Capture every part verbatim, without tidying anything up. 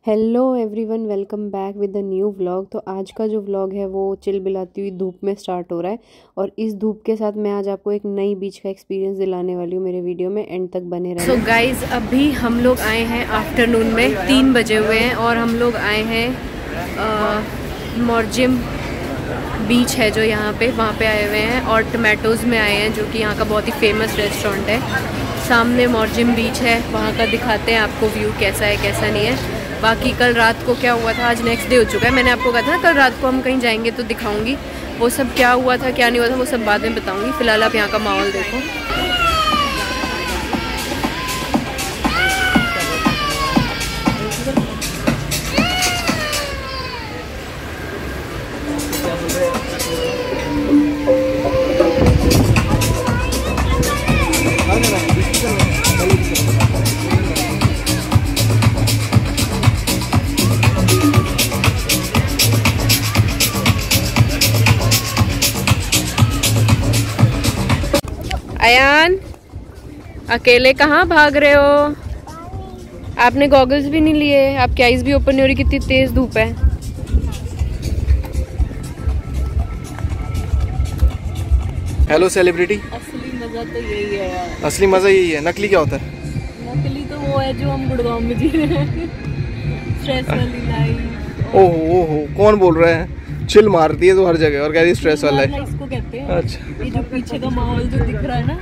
Hello everyone, welcome back with the new vlog. तो आज का जो व्लॉग है वो चिलबिलाती हुई धूप में स्टार्ट हो रहा है और इस धूप के साथ मैं आज आपको एक नई बीच का एक्सपीरियंस दिलाने वाली हूँ। मेरे वीडियो में एंड तक बने रहें। सो गाइज, अभी हम लोग आए हैं आफ्टरनून में, तीन बजे हुए हैं और हम लोग आए हैं मॉर्जिम बीच है जो यहाँ पे, वहाँ पे आए हुए हैं और टमाटोज़ में आए हैं जो कि यहाँ का बहुत ही फेमस रेस्टोरेंट है। सामने मॉर्जिम बीच है, वहाँ का दिखाते हैं आपको व्यू कैसा है कैसा नहीं है। बाकी कल रात को क्या हुआ था, आज नेक्स्ट डे हो चुका है। मैंने आपको कहा था ना कल रात को हम कहीं जाएंगे तो दिखाऊंगी, वो सब क्या हुआ था क्या नहीं हुआ था वो सब बाद में बताऊंगी। फिलहाल आप यहाँ का माहौल देखो। अयान, अकेले कहाँ भाग रहे हो? आपने गॉगल्स भी नहीं लिए, आपकी आईज भी ओपन नहीं हो रही, कितनी तेज धूप है। Hello celebrity. असली मजा तो यही है यार। असली मजा यही है, नकली क्या होता है? नकली तो वो है जो हम गुड़गांव में जी रहे हैं, स्ट्रेस वाली लाइफ। ओहो ओहो, कौन बोल रहा है? चिल मारती है तो हर जगह और कह रही स्ट्रेस वाला है। इसको कहते हैं। अच्छा, ये जो पीछे का माहौल जो दिख रहा है ना,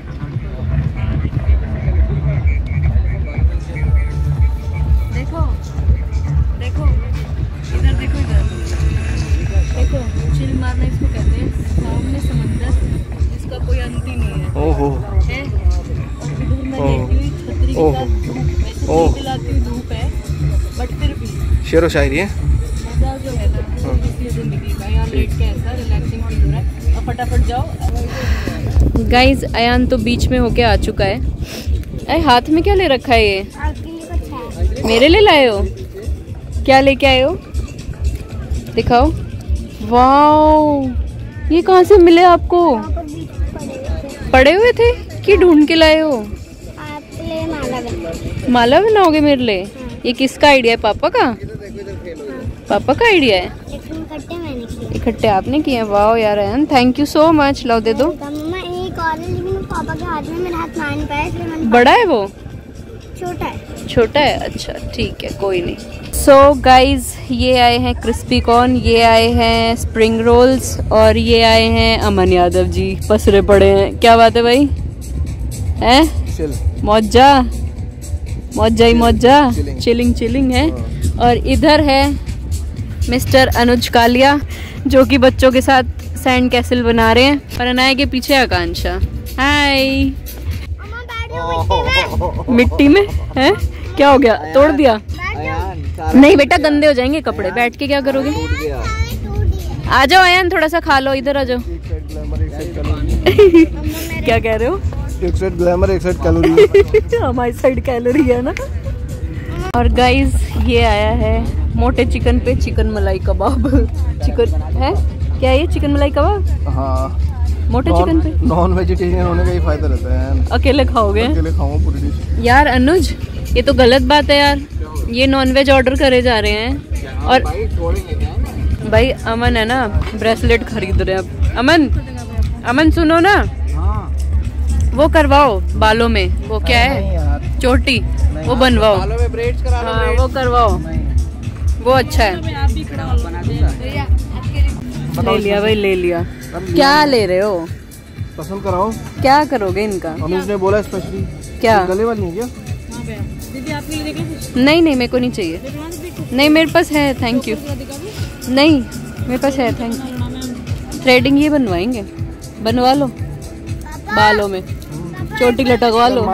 देखो देखो इधर, देखो इधर देखो, चिल मारना इसको कहते हैं। सामने समंदर जिसका कोई अंत ही नहीं है। ओहो है और इधर मैं लेटी हुई छतरी के साथ धूप, वैसे चिलबिलाती हुई धूप है बट फिर भी शेरो शायरी है। मजा जो है ना इसलिए जिंदगी का, यहाँ लेट के ऐसा रिलैक्सिंग फील हो रहा है। और फटाफट जाओ। गाइज, अयान तो बीच में होके आ चुका है। अरे हाथ में क्या ले रखा है ये? मेरे लिए लाए हो? क्या लेके आए हो? दिखाओ। वाओ, ये कहाँ से मिले आपको? पड़े हुए थे कि ढूंढ के लाए हो? माला बनाओगे मेरे लिए? ये किसका आइडिया है? पापा का? पापा का आइडिया है? इकट्ठे आपने किए? वाओ यार Ayaan, thank you so much. लो दे दो। पापा के हाथ में, मेरे हाथ में नहीं पाया इसलिए मैंने। बड़ा है वो? छोटा है। छोटा है, अच्छा ठीक है, कोई नहीं। सो गाइज, ये आए हैं क्रिस्पी कॉर्न, ये आए हैं स्प्रिंग रोल्स और ये आए हैं अमन यादव जी पसरे पड़े हैं। क्या बात है भाई? हैं मौजा मौजा ही मौजा, चिलिंग चिलिंग है। और इधर है मिस्टर अनुज कालिया जो कि बच्चों के साथ सैंड कैसल बना रहे हैं और अनाया के पीछे आकांक्षा। हाय। मिट्टी में है? क्या हो गया? तोड़ दिया? नहीं बेटा, गंदे हो जाएंगे कपड़े। बैठ के क्या करोगे? आ जाओ अयान, थोड़ा सा खा लो, इधर आ जाओ। क्या कह रहे हो? एक साइड ग्लैमर एक साइड कैलोरी। हमारी साइड कैलोरी है ना। और गाइस, ये आया है मोटे चिकन पे चिकन मलाई कबाब। चिकन है क्या ये? चिकन मलाई कबाब? हाँ, मोटे चिकन पे नॉन वेजिटेरियन होने का ही फायदा रहता है। अकेले खाओगे? अकेले खाऊंगा पूरी डिश। यार अनुज, ये तो गलत बात है यार। ये नॉनवेज ऑर्डर करे जा रहे हैं और भाई अमन है ना, ब्रेसलेट खरीद रहे हैं अब। अमन अमन सुनो ना, वो करवाओ बालों में, वो क्या है, चोटी, वो बनवाओ। हाँ वो करवाओ, वो अच्छा है। ले लिया भाई, ले लिया। क्या ले रहे हो? पसंद कराओ। क्या करोगे इनका? अनुज ने बोला स्पेशली। क्या गले वाली है क्या? नहीं नहीं, मेरे को नहीं चाहिए। नहीं मेरे पास है, थैंक यू। नहीं मेरे पास है, थैंक यू। थ्रेडिंग ये बनवाएंगे, बनवा लो बालों में, चोटी लटकवा लो।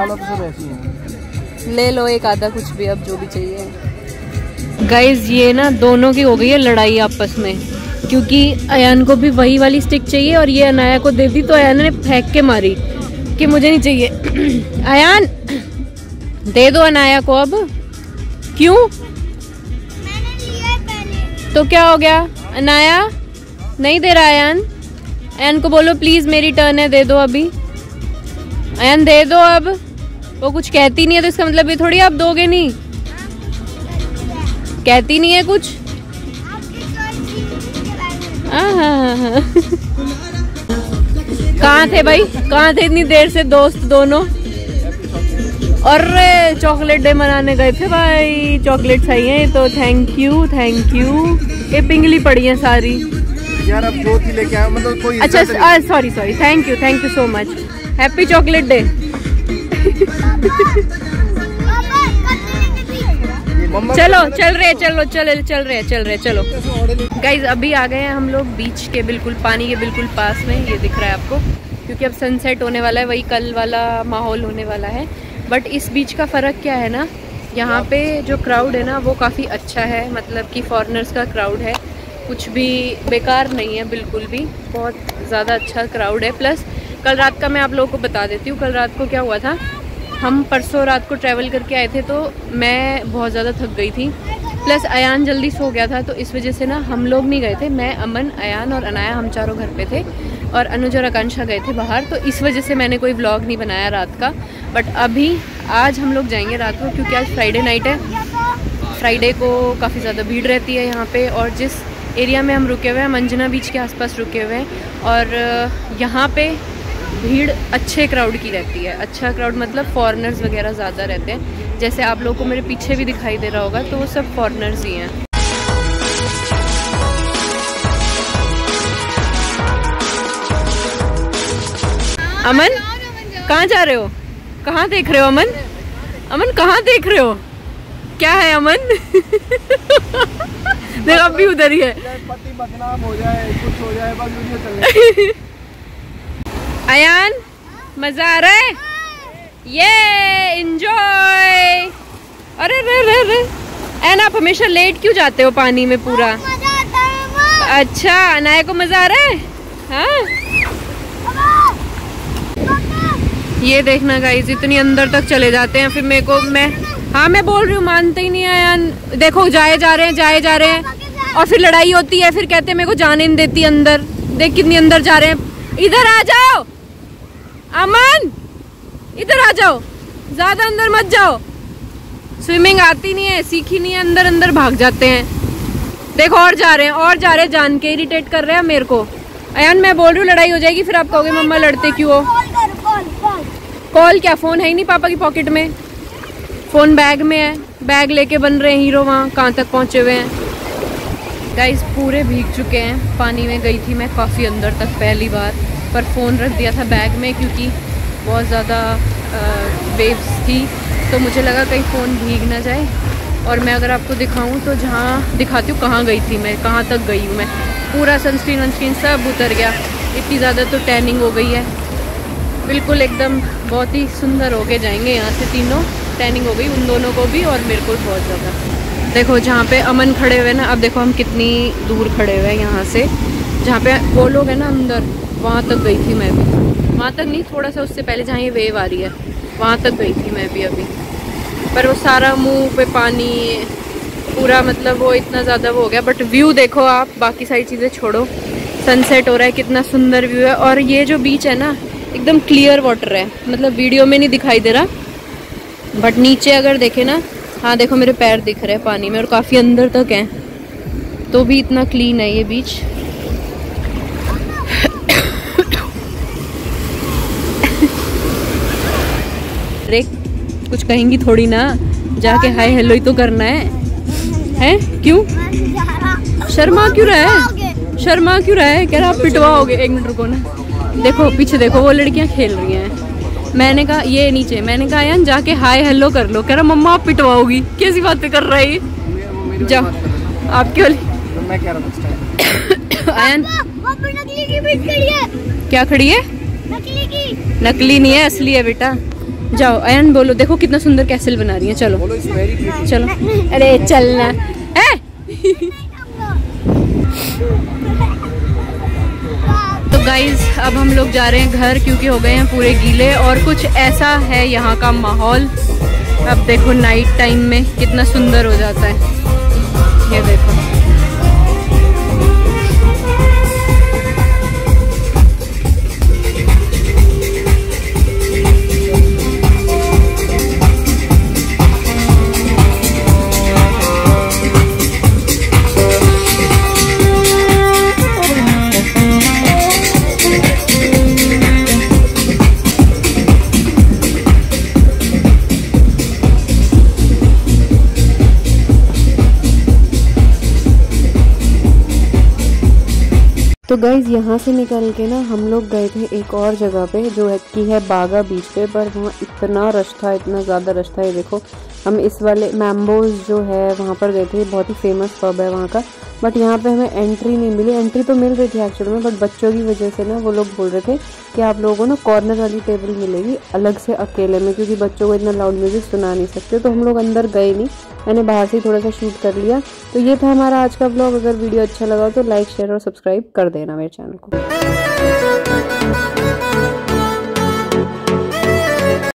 ले लो एक आधा कुछ भी, अब जो भी चाहिए। गाइज, ये ना दोनों की हो गई है लड़ाई आपस में, क्योंकि अयान को भी वही वाली स्टिक चाहिए और ये अनाया को दे दी तो अयान ने फेंक के मारी कि मुझे नहीं चाहिए। अयान दे दो अनाया को अब। क्यों? मैंने लिया पहले। तो क्या हो गया? अनाया नहीं दे रहा अयान। अयान को बोलो प्लीज मेरी टर्न है, दे दो अभी। अयान दे दो अब। वो कुछ कहती नहीं है तो इसका मतलब ये थोड़ी आप दोगे नहीं। कहती नहीं है कुछ। हाँ हाँ हाँ। कहाँ थे भाई, कहाँ थे इतनी देर से दोस्त दोनों? अरे चॉकलेट डे मनाने गए थे भाई, चॉकलेट चाहिए तो थैंक यू थैंक यू। ये पिंगली पड़ी है सारी यार, अब दो थी लेके आया, मतलब कोई। अच्छा sorry sorry, thank you thank you so much, happy chocolate day. चलो चल रहे चलो चल चल रहे चल रहे चलो गाइज, अभी आ गए हैं हम लोग बीच के बिल्कुल, पानी के बिल्कुल पास में। ये दिख रहा है आपको, क्योंकि अब सनसेट होने वाला है, वही कल वाला माहौल होने वाला है। बट इस बीच का फ़र्क क्या है ना, यहाँ पे जो क्राउड है ना वो काफ़ी अच्छा है, मतलब कि फॉरेनर्स का क्राउड है, कुछ भी बेकार नहीं है बिल्कुल भी, बहुत ज़्यादा अच्छा क्राउड है। प्लस कल रात का मैं आप लोगों को बता देती हूँ, कल रात को क्या हुआ था, हम परसों रात को ट्रैवल करके आए थे तो मैं बहुत ज़्यादा थक गई थी, प्लस अयान जल्दी सो गया था, तो इस वजह से ना हम लोग नहीं गए थे, मैं, अमन, अयान और अनाया, हम चारों घर पे थे, और अनुज और आकांक्षा गए थे बाहर, तो इस वजह से मैंने कोई व्लॉग नहीं बनाया रात का। बट अभी आज हम लोग जाएंगे रात को, क्योंकि आज फ्राइडे नाइट है, फ्राइडे को काफ़ी ज़्यादा भीड़ रहती है यहाँ पे। और जिस एरिया में हम रुके हुए हैं, मंजना बीच के आसपास रुके हुए हैं, और यहाँ पे भीड़ अच्छे क्राउड की रहती है। अच्छा क्राउड मतलब फॉरेनर्स वगैरह ज़्यादा रहते हैं, जैसे आप लोगों को मेरे पीछे भी दिखाई दे रहा होगा, तो वो सब फॉरेनर्स ही हैं। अमन कहाँ जा रहे हो, कहाँ देख रहे हो अमन? अमन कहाँ देख रहे हो, क्या है अमन? देखो अब भी उधर ही है। पति बदनाम हो जाए, कुछ हो जाए, बस वीडियो चल रही। अयान मजा आ रहा है, ये एंजॉय। अरे रे रे रे एन, आप हमेशा लेट क्यों जाते हो पानी में पूरा? अच्छा अनाया को मजा आ रहा है। हाँ ये देखना गाइस, इतनी अंदर तक चले जाते हैं, फिर मेरे को, मैं हाँ मैं बोल रही हूँ, मानते ही नहीं है यार। देखो जाए जा रहे हैं जाए जा रहे हैं, और फिर लड़ाई होती है, फिर कहते हैं मेरे को जाने नहीं देती अंदर। देख कितनी अंदर जा रहे हैं, इधर आ जाओ अमन, इधर आ जाओ, ज्यादा अंदर मत जाओ। स्विमिंग आती नहीं है, सीखी नहीं है, अंदर अंदर भाग जाते हैं। देखो और जा रहे हैं और जा रहे हैं, जान के इरिटेट कर रहे हैं मेरे को। अयान मैं बोल रही हूँ लड़ाई हो जाएगी, फिर आप कहोगे मम्मा लड़ते क्यों हो। कॉल क्या, फोन है ही नहीं पापा की पॉकेट में, फोन बैग में है, बैग लेके बन रहे हैं हीरो, वहाँ कहाँ तक पहुँचे हुए हैं। गाइस पूरे भीग चुके हैं, पानी में गई थी मैं काफ़ी अंदर तक पहली बार, पर फ़ोन रख दिया था बैग में, क्योंकि बहुत ज़्यादा वेव्स थी, तो मुझे लगा कहीं फ़ोन भीग ना जाए। और मैं अगर आपको दिखाऊं तो जहाँ दिखाती हूँ कहाँ गई थी मैं, कहाँ तक गई हूँ मैं, पूरा सनस्क्रीन वनस्क्रीन सब उतर गया, इतनी ज़्यादा तो टैनिंग हो गई है बिल्कुल एकदम। बहुत ही सुंदर हो के जाएंगे यहाँ से तीनों, टैनिंग हो गई उन दोनों को भी और मेरे को बहुत ज़्यादा। देखो जहाँ पे अमन खड़े हुए ना, अब देखो हम कितनी दूर खड़े हुए हैं यहाँ से, जहाँ पे वो लोग हैं ना अंदर, वहाँ तक गई थी मैं भी, वहाँ तक नहीं थोड़ा सा उससे पहले जहाँ ये वेव आ रही है वहाँ तक गई थी मैं भी अभी। पर वो सारा मुंह पे पानी पूरा, मतलब वो इतना ज़्यादा वो हो गया। बट व्यू देखो आप, बाकी सारी चीज़ें छोड़ो, सनसेट हो रहा है, कितना सुंदर व्यू है। और ये जो बीच है ना एकदम क्लियर वाटर है, मतलब वीडियो में नहीं दिखाई दे रहा, बट नीचे अगर देखे ना, हाँ देखो मेरे पैर दिख रहे हैं पानी में और काफ़ी अंदर तक हैं, तो भी इतना क्लीन है ये बीच। अरे कुछ कहेंगी थोड़ी ना, जाके हाय हेलो ही तो करना है, हैं? क्यों शर्मा क्यों रहा है, शर्मा क्यों रहा है? कह रहा आप पिटवाओगे। एक मिनट रुको ना, देखो पीछे देखो वो लड़कियां खेल रही हैं। मैंने कहा ये नीचे, मैंने कहा यान जाके हाय हेलो कर लो, कह रहा मम्मा आप पिटवाओगी। कैसी बातें कर रही है, जाओ आपके वाली। मैं कह रहा था आयन नकली की बीच खड़ी है। क्या खड़ी है? नकली की। नकली नहीं है, असली है बेटा। जाओ अयन बोलो, देखो कितना सुंदर कैसल बना रही है। चलो चलो, अरे चलना है। तो गाइज अब हम लोग जा रहे हैं घर, क्योंकि हो गए हैं पूरे गीले, और कुछ ऐसा है यहाँ का माहौल। अब देखो नाइट टाइम में कितना सुंदर हो जाता है, ये देखो। तो गाइज़ यहाँ से निकल के ना हम लोग गए थे एक और जगह पे जो है कि है बागा बीच पे, पर वहाँ इतना रश था, इतना ज़्यादा रश था। ये देखो हम इस वाले मैम्बोज जो है वहाँ पर गए थे, बहुत ही फेमस पब है वहाँ का, बट यहाँ पे हमें एंट्री नहीं मिली। एंट्री तो मिल रही थी एक्चुअल में, बट बच्चों की वजह से ना वो लोग बोल रहे थे कि आप लोगों को ना कॉर्नर वाली टेबल मिलेगी अलग से अकेले में, क्योंकि बच्चों को इतना लाउड म्यूज़िक सुना नहीं सकते। तो हम लोग अंदर गए नहीं, मैंने बाहर से थोड़ा सा शूट कर लिया। तो ये था हमारा आज का ब्लॉग। अगर वीडियो अच्छा लगा तो लाइक शेयर और सब्सक्राइब कर देना मेरे चैनल को।